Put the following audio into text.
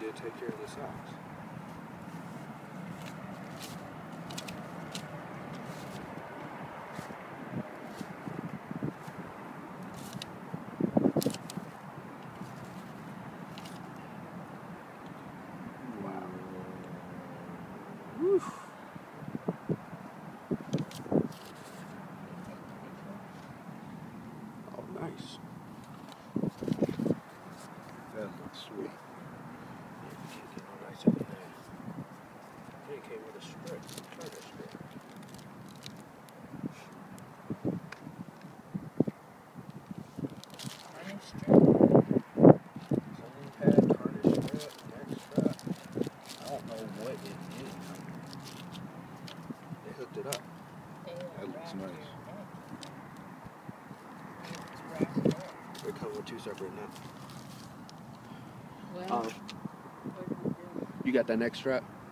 did take care of the socks. Wow. Woo. Oh, nice. That looks sweet. Nice in there. It came with a strip, turtle strip. Clean pad, tarnish strip, neck strap. I don't know what it is. They hooked it up. That looks nice. They come with two separate nuts. Well, You got that neck strap?